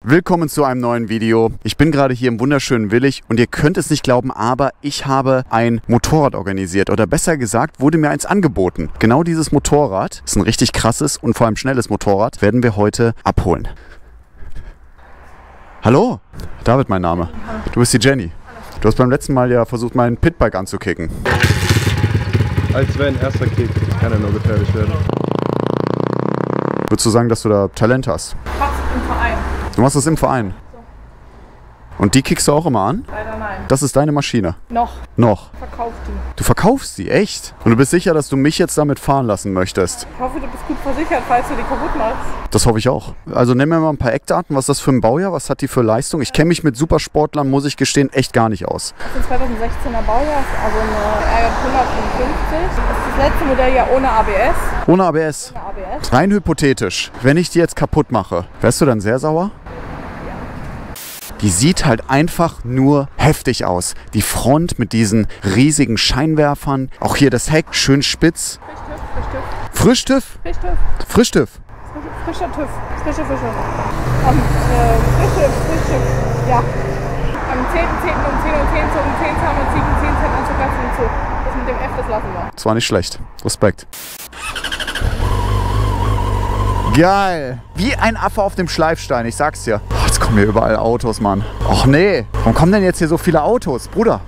Willkommen zu einem neuen Video. Ich bin gerade hier im wunderschönen Willich und ihr könnt es nicht glauben, aber ich habe ein Motorrad organisiert oder besser gesagt wurde mir eins angeboten. Genau dieses Motorrad, ist ein richtig krasses und vor allem schnelles Motorrad, werden wir heute abholen. Hallo, David mein Name. Du bist die Jenny. Du hast beim letzten Mal ja versucht, meinen Pitbike anzukicken. Als wäre ein erster Kick, das kann ja nur gefährlich werden. Würdest du sagen, dass du da Talent hast? Ich mach's im Verein. Du machst das im Verein? So. Und die kickst du auch immer an? Leider nein. Das ist deine Maschine? Noch. Noch? Verkauf die. Du verkaufst sie, echt? Und du bist sicher, dass du mich jetzt damit fahren lassen möchtest? Ich hoffe, du bist gut versichert, falls du die kaputt machst. Das hoffe ich auch. Also nenn mir mal ein paar Eckdaten. Was ist das für ein Baujahr? Was hat die für Leistung? Ich kenne mich mit Supersportlern, muss ich gestehen, echt gar nicht aus. Das ist ein 2016er Baujahr, also eine R155. Das ist das letzte Modell ja ohne ABS. Ohne ABS? Ohne ABS. Rein hypothetisch. Wenn ich die jetzt kaputt mache, wärst du dann sehr sauer? Die sieht halt einfach nur heftig aus. Die Front mit diesen riesigen Scheinwerfern. Auch hier das Heck, schön spitz. Frisch-TÜV. Frisch-TÜV? Frisch-TÜV. Frisch-TÜV? Frischer TÜV. Frische Fische. Frisch-TÜV. Ja. Am 10.10. um 10.10 Uhr zum 10 Zahn und 10 Cent Anzug lassen und zu. Das mit dem F, das lassen wir. Das war nicht schlecht. Respekt. Geil. Wie ein Affe auf dem Schleifstein, ich sag's dir. Oh, jetzt kommen hier überall Autos, Mann. Och nee. Warum kommen denn jetzt hier so viele Autos? Bruder.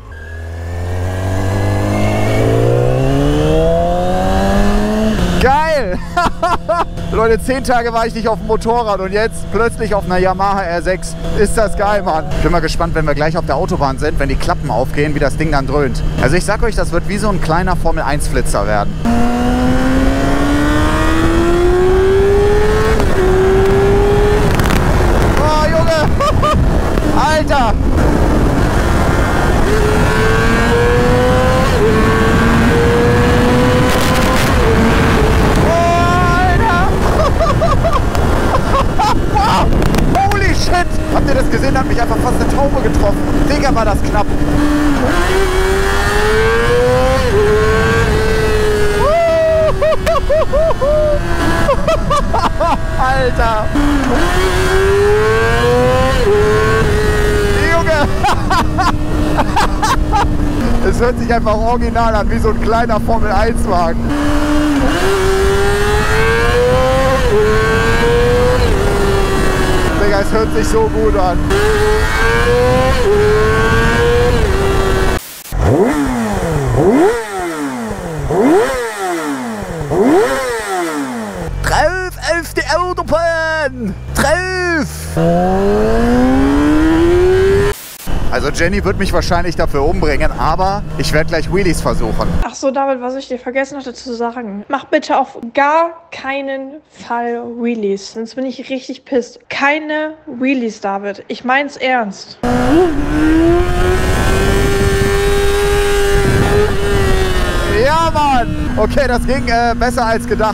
Geil. Leute, 10 Tage war ich nicht auf dem Motorrad und jetzt plötzlich auf einer Yamaha R6. Ist das geil, Mann. Ich bin mal gespannt, wenn wir gleich auf der Autobahn sind, wenn die Klappen aufgehen, wie das Ding dann dröhnt. Also ich sag euch, das wird wie so ein kleiner Formel-1-Flitzer werden. Alter! Oh, Alter! Holy shit! Habt ihr das gesehen? Hat mich einfach fast eine Taube getroffen. Digga, war das knapp. Alter! Junge! Es hört sich einfach original an, wie so ein kleiner Formel-1-Wagen. Digga, es hört sich so gut an. Drauf auf die Autobahn! Drauf! Also Jenny wird mich wahrscheinlich dafür umbringen, aber ich werde gleich Wheelies versuchen. Ach so, David, was ich dir vergessen hatte zu sagen. Mach bitte auf gar keinen Fall Wheelies, sonst bin ich richtig pisst. Keine Wheelies, David. Ich mein's ernst. Ja, Mann! Okay, das ging besser als gedacht.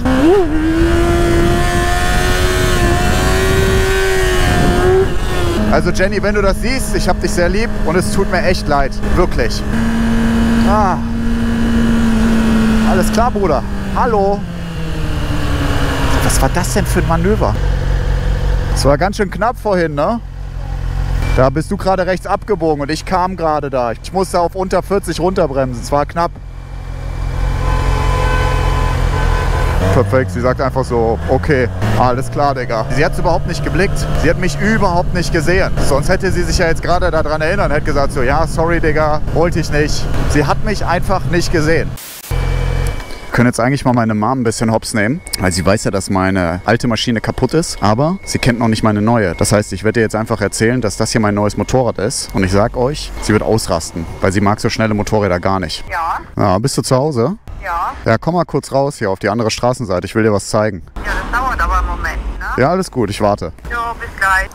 Also Jenny, wenn du das siehst, ich hab dich sehr lieb und es tut mir echt leid. Wirklich. Ah. Alles klar, Bruder. Hallo. Was war das denn für ein Manöver? Das war ganz schön knapp vorhin, ne? Da bist du gerade rechts abgebogen und ich kam gerade da. Ich musste auf unter 40 runterbremsen. Es war knapp. Perfekt, sie sagt einfach so, okay, alles klar, Digga. Sie hat es überhaupt nicht geblickt. Sie hat mich überhaupt nicht gesehen. Sonst hätte sie sich ja jetzt gerade daran erinnert und hätte gesagt so, ja, sorry, Digga, wollte ich nicht. Sie hat mich einfach nicht gesehen. Wir können jetzt eigentlich mal meine Mom ein bisschen hops nehmen, weil sie weiß ja, dass meine alte Maschine kaputt ist, aber sie kennt noch nicht meine neue. Das heißt, ich werde ihr jetzt einfach erzählen, dass das hier mein neues Motorrad ist und ich sag euch, sie wird ausrasten, weil sie mag so schnelle Motorräder gar nicht. Ja. Ja, bist du zu Hause? Ja. Ja, komm mal kurz raus hier auf die andere Straßenseite. Ich will dir was zeigen. Ja, das dauert aber einen Moment, ne? Ja, alles gut, ich warte. Jo, bis gleich.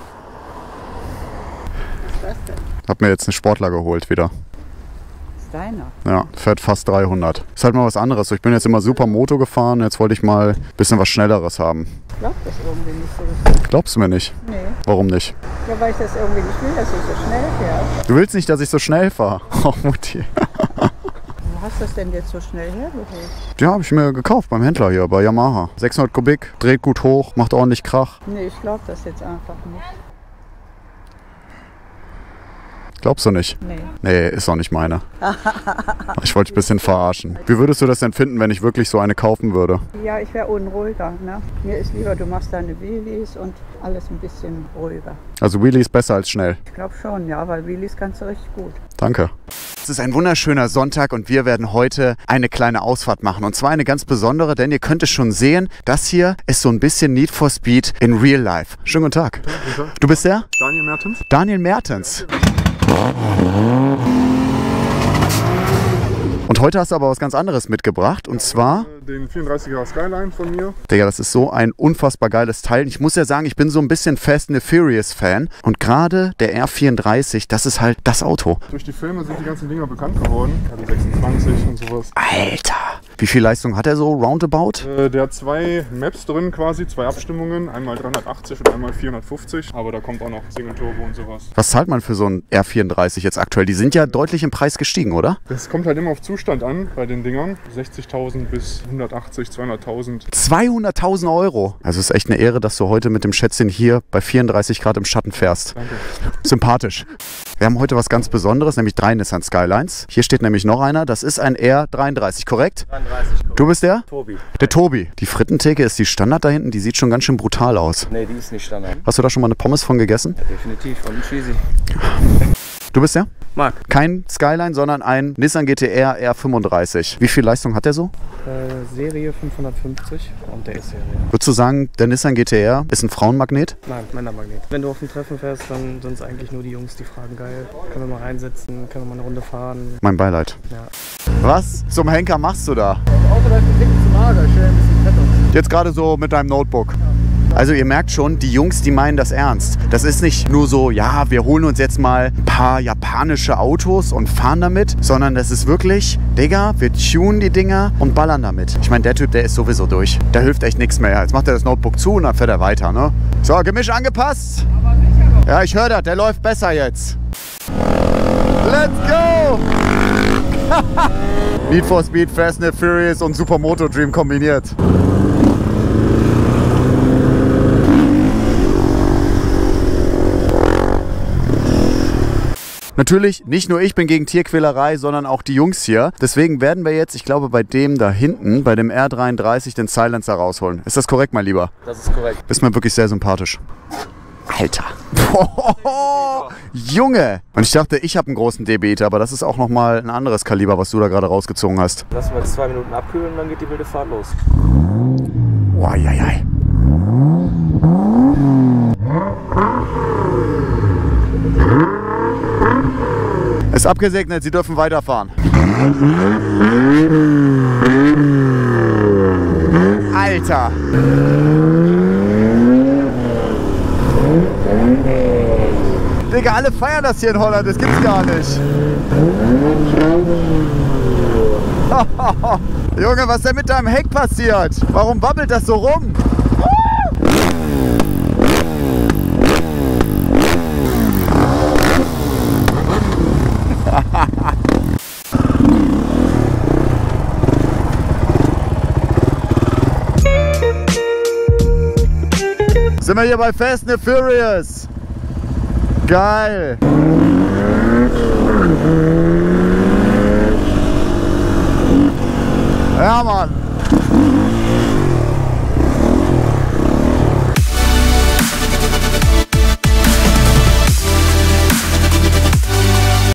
Hab mir jetzt einen Sportler geholt wieder. Ist deiner? Ja, fährt fast 300. Ist halt mal was anderes. So, ich bin jetzt immer super Moto gefahren. Jetzt wollte ich mal ein bisschen was Schnelleres haben. Ich glaube das irgendwie nicht so richtig. Glaubst du mir nicht? Nee. Warum nicht? Ja, weil ich das irgendwie nicht will, dass ich so schnell fährt. Du willst nicht, dass ich so schnell fahre. Oh, Mutti. Wo hast du das denn jetzt so schnell hergeholt? Ja, habe ich mir gekauft beim Händler hier bei Yamaha. 600 Kubik, dreht gut hoch, macht ordentlich Krach. Nee, ich glaube das jetzt einfach nicht. Glaubst du nicht? Nee. Nee, ist auch nicht meine. Ich wollte dich ein bisschen verarschen. Wie würdest du das denn finden, wenn ich wirklich so eine kaufen würde? Ja, ich wäre unruhiger. Ne? Mir ist lieber, du machst deine Wheelies und alles ein bisschen ruhiger. Also Wheelie ist besser als schnell. Ich glaube schon, ja, weil Wheelies kannst du richtig gut. Danke. Es ist ein wunderschöner Sonntag und wir werden heute eine kleine Ausfahrt machen. Und zwar eine ganz besondere, denn ihr könnt es schon sehen, das hier ist so ein bisschen Need for Speed in Real Life. Schönen guten Tag. Guten Tag. Du bist der? Daniel Mertens. Daniel Mertens. Und heute hast du aber was ganz anderes mitgebracht und zwar... Den 34er Skyline von mir. Digga, das ist so ein unfassbar geiles Teil. Ich muss ja sagen, ich bin so ein bisschen Fast and the Furious Fan und gerade der R34, das ist halt das Auto. Durch die Filme sind die ganzen Dinger bekannt geworden. Also 26 und sowas. Alter! Wie viel Leistung hat er so roundabout? Der hat 2 Maps drin quasi, 2 Abstimmungen. Einmal 380 und einmal 450. Aber da kommt auch noch Single Turbo und sowas. Was zahlt man für so ein R34 jetzt aktuell? Die sind ja deutlich im Preis gestiegen, oder? Das kommt halt immer auf Zustand an bei den Dingern. 60.000 bis 180, 200.000. 200.000 Euro. Also es ist echt eine Ehre, dass du heute mit dem Schätzchen hier bei 34 Grad im Schatten fährst. Danke. Sympathisch. Wir haben heute was ganz Besonderes, nämlich 3 Nissan Skylines. Hier steht nämlich noch einer, das ist ein R33, korrekt? 33, korrekt. Du bist der? Tobi. Der Tobi. Die Frittentheke ist die Standard da hinten, die sieht schon ganz schön brutal aus. Nee, die ist nicht Standard. Hast du da schon mal eine Pommes von gegessen? Ja, definitiv. Und ein Cheesy. Du bist der? Marc. Kein Skyline, sondern ein Nissan GT-R R35. Wie viel Leistung hat der so? Serie 550 und der ist Serie. Würdest du sagen, der Nissan GT-R ist ein Frauenmagnet? Nein, Männermagnet. Wenn du auf ein Treffen fährst, dann sind es eigentlich nur die Jungs, die fragen, geil, können wir mal reinsetzen, können wir mal eine Runde fahren. Mein Beileid. Ja. Was zum Henker machst du da? Das Auto läuft ein Ticken zu mager, ich stelle ein bisschen Fett aus. Jetzt gerade so mit deinem Notebook. Also ihr merkt schon, die Jungs, die meinen das ernst. Das ist nicht nur so, ja, wir holen uns jetzt mal ein paar japanische Autos und fahren damit, sondern das ist wirklich, Digga, wir tunen die Dinger und ballern damit. Ich meine, der Typ, der ist sowieso durch. Da hilft echt nichts mehr. Jetzt macht er das Notebook zu und dann fährt er weiter, ne? So, Gemisch angepasst. Ja, ich höre das, der läuft besser jetzt. Let's go! Need for Speed, Fast and the Furious und Supermoto Dream kombiniert. Natürlich, nicht nur ich bin gegen Tierquälerei, sondern auch die Jungs hier. Deswegen werden wir jetzt, ich glaube, bei dem da hinten, bei dem R33, den Silencer rausholen. Ist das korrekt, mein Lieber? Das ist korrekt. Ist mir wirklich sehr sympathisch. Alter. Junge. Und ich dachte, ich habe einen großen DB, aber das ist auch nochmal ein anderes Kaliber, was du da gerade rausgezogen hast. Lassen wir jetzt 2 Minuten abkühlen und dann geht die wilde Fahrt los. Oh, jai, jai. Ist abgesegnet, Sie dürfen weiterfahren. Alter! Digga, alle feiern das hier in Holland, das gibt's gar nicht. Junge, was ist denn mit deinem Heck passiert? Warum wabbelt das so rum? Sind wir hier bei Fast and the Furious? Geil! Ja, Mann!